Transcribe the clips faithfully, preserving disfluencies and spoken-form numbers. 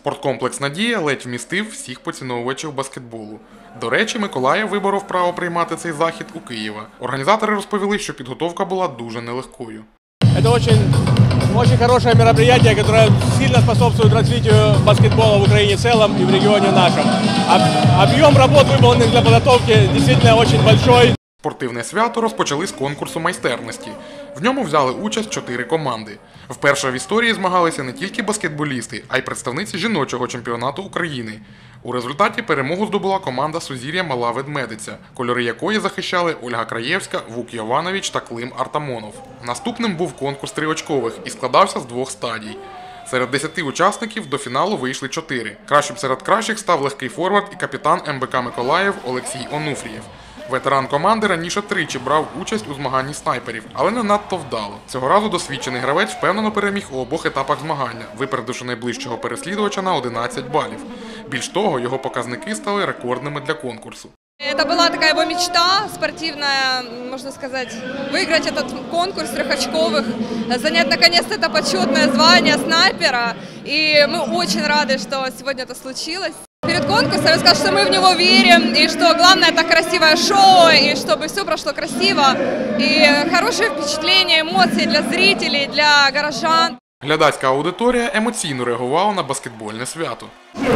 Спорткомплекс «Надія» ледь вмістив всіх поціновувачів баскетболу. До речі, Миколаїв виборов право приймати цей захід у Києва. Організатори розповіли, що підготовка була дуже нелегкою. Це дуже, дуже хороше мероприятие, яке сильно способствует развитию баскетбола в Україні в цілому і в регіоні нашому. Об'єм робот, виконаних для підготовки, дійсно дуже великий. Спортивне свято розпочали з конкурсу майстерності. В ньому взяли участь чотири команди. Вперше в історії змагалися не тільки баскетболісти, а й представниці жіночого чемпіонату України. У результаті перемогу здобула команда «Сузір'я Мала Ведмедиця», кольори якої захищали Ольга Краєвська, Вук Йованович та Клим Артамонов. Наступним був конкурс триочкових і складався з двох стадій. Серед десяти учасників до фіналу вийшли чотири. Кращим серед кращих став легкий форвард і капітан ем бе ка «Миколаїв» Олексій Онуфрієв. Ветеран команди раніше тричі брав участь у змаганні снайперів, але не надто вдало. Цього разу досвідчений гравець впевнено переміг у обох етапах змагання, випередивши найближчого переслідувача на одинадцять балів. Більш того, його показники стали рекордними для конкурсу. Это была такая его мечта спортивная, можно сказать, выиграть этот конкурс трехочковых, занять наконец-то это почетное звание снайпера. И мы очень рады, что сегодня это случилось. Перед конкурсом я сказала, что мы в него верим, и что главное это красивое шоу, и чтобы все прошло красиво, и хорошие впечатления, эмоции для зрителей, для горожан. Глядацька аудиторія емоційно реагувала на баскетбольне свято.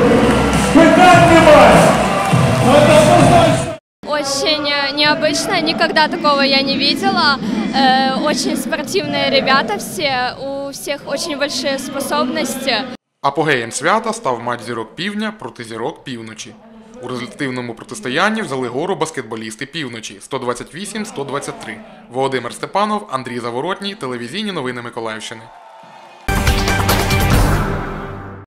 Очень необычно, никогда такого я не видела. Очень спортивные ребята все, у всех очень большие способности. Апогеєм свята став матч зірок півдня проти зірок півночі. У результативному протистоянні взяли гору баскетболісти півночі – сто двадцять вісім - сто двадцять три. Володимир Степанов, Андрій Заворотній, телевізійні новини Миколаївщини.